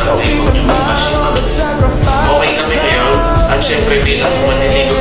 ate, huwag niyo magpasiman. Okay kami ngayon. At syempre bilang maniligaw